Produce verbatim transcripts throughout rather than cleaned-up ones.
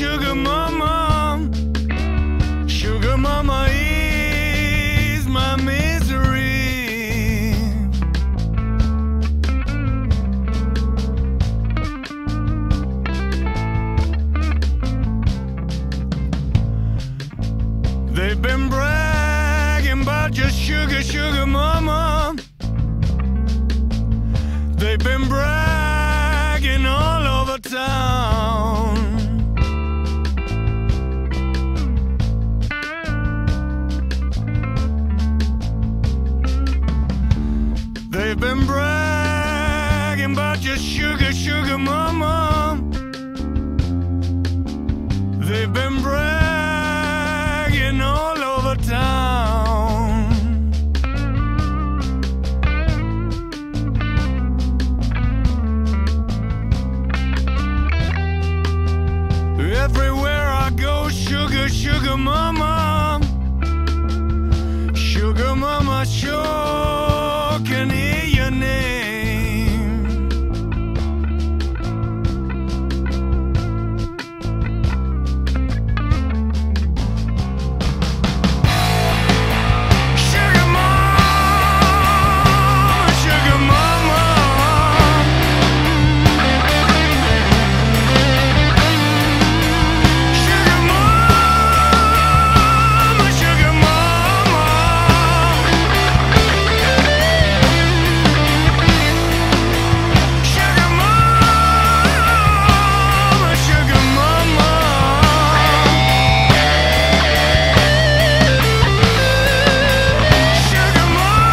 sugar mama. Sugar mama is my misery. They've been bragging about your sugar, sugar mama. They've been bragging all over town. They've been bragging about your sugar, sugar mama. They've been bragging all over town. Everywhere I go, sugar, sugar mama. Sugar mama, sure can hear your name. Sugar mama, sugar mama. Sugar mama, sugar mama. Sugar mama, sugar mama. Sugar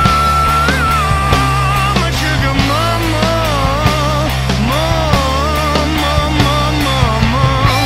mama, sugar mama. Mama, mama, mama.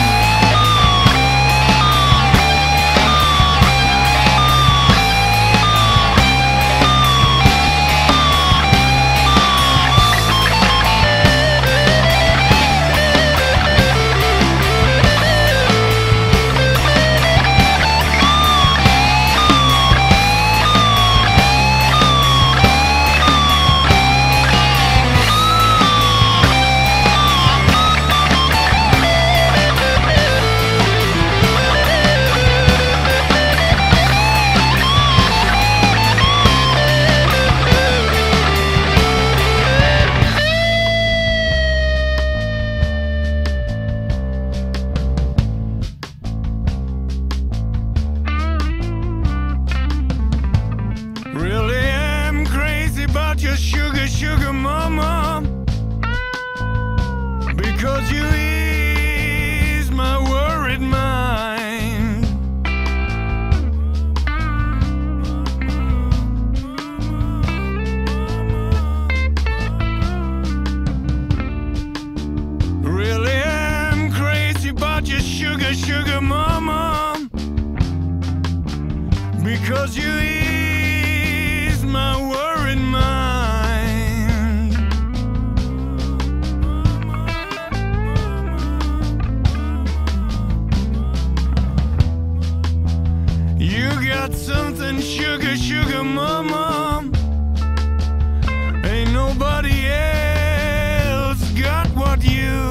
Really am crazy about your sugar, sugar mama. Because you ease my worried mind. Really am crazy about your sugar, sugar mama. Because you ease my worried mind. You got something, sugar, sugar mama. Ain't nobody else got what you.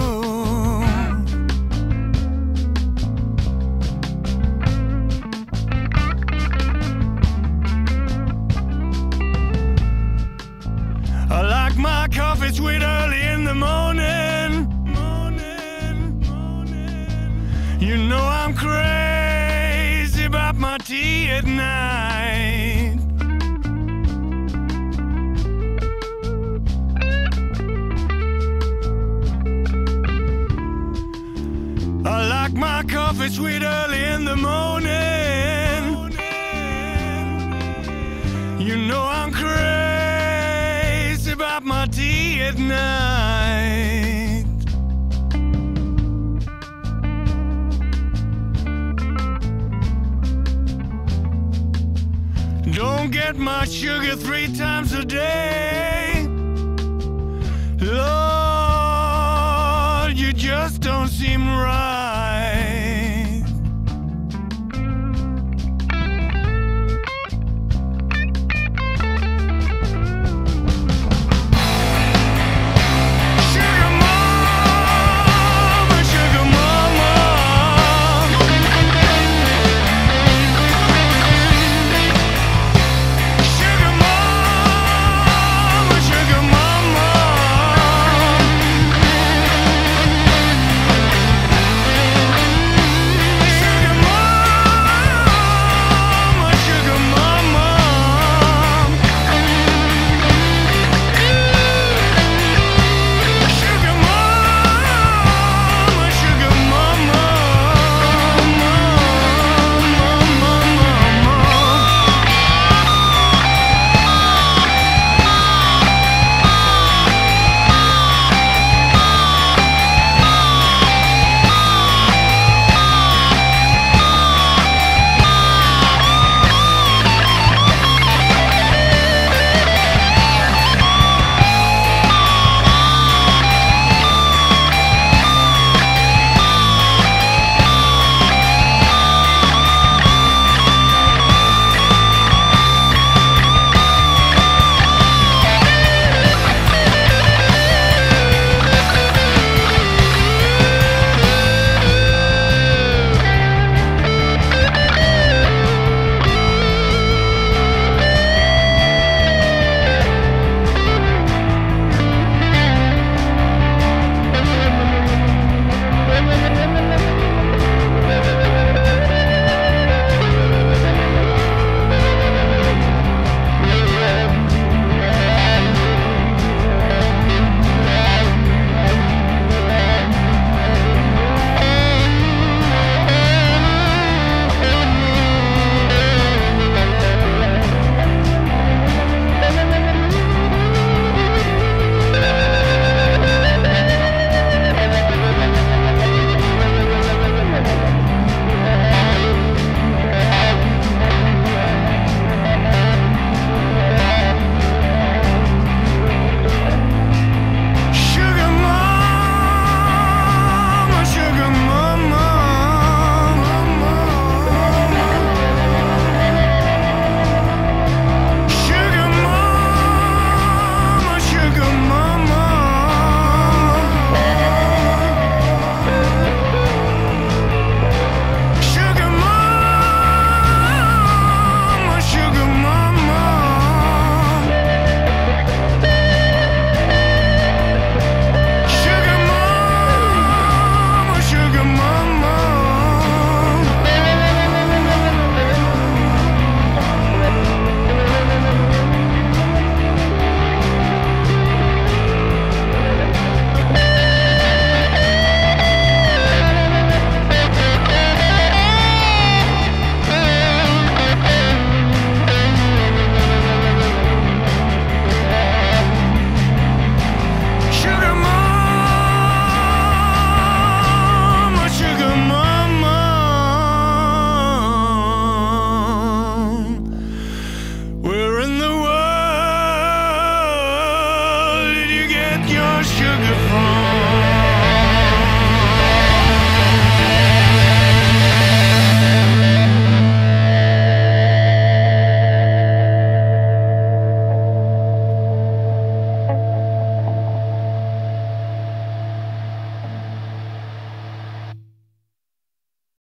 I like my coffee sweet early in the morning. Morning, morning. You know I'm crazy about my tea at night. I like my coffee sweet early in the morning. You know I'm crazy about my tea at night. Don't get my sugar three times a day.